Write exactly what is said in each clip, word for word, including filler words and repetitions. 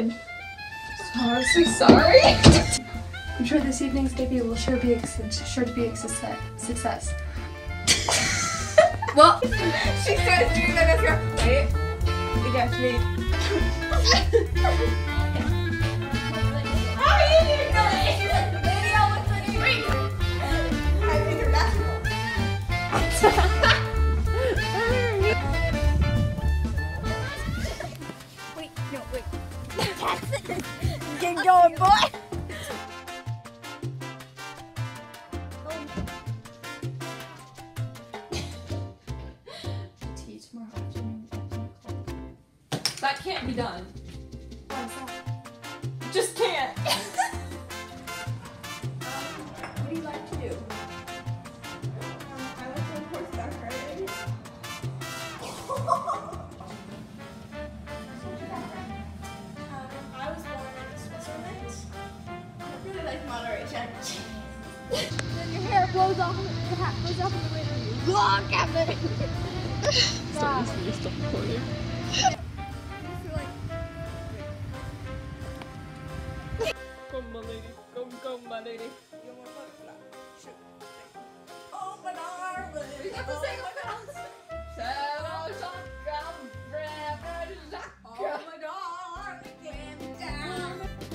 did. Honestly sorry. I'm sure this evening's debut will sure be a, sure to be a success. success. Well, she starts doing that as her. Wait, it got me. How are you doing, Billy? Lydia, what's the drink? I think you're basketball. Wait, no, wait. That's it. Get going, boy. That can't be done. What's that? Just can't. um, what do you like to do? Um, I like to horseback riding. um, I was born in Switzerland. I really like Monterey Jack cheese. Then your hair blows off, the hat blows off in the wind and you look at me. Stop, stop recording. Come, my lady. Come, come, my lady. You want butterfly? Shoot. Oh, my darling. You have to say what else? Oh, my darling. Get down.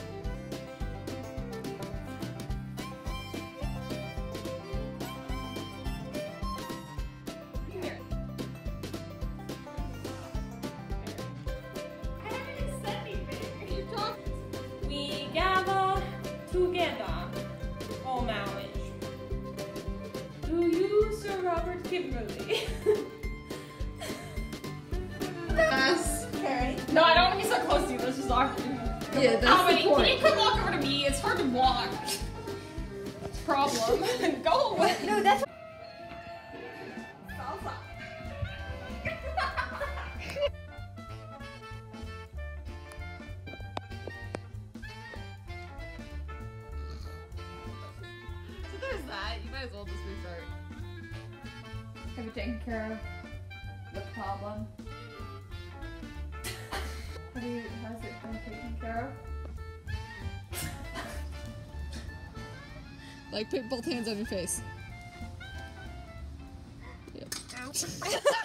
You can hear it. I haven't said anything. You talk. We gather together, homage, to you, Sir Robert Kimberly. Yes. Okay. No, I don't want to be so close to you. This is awkward. Yeah, that's oh, the wait, point. Can you come walk over to me? It's hard to walk. Problem. Go away. No, that's. Salsa. So there's that. You might as well just restart. Have you taken care of the problem? How do you, how's it been taken care of? Like, put both hands on your face. Yep.